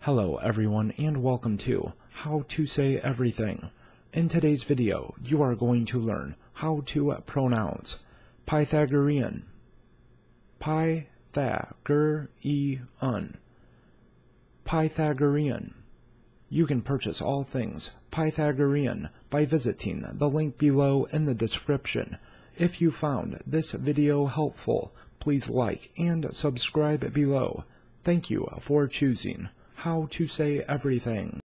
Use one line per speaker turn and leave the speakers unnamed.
Hello everyone and welcome to How to Say Everything. In today's video, you are going to learn how to pronounce Pythagorean. Pythagorean. Pythagorean. You can purchase all things Pythagorean by visiting the link below in the description. If you found this video helpful, please like and subscribe below. Thank you for choosing How to Say Everything.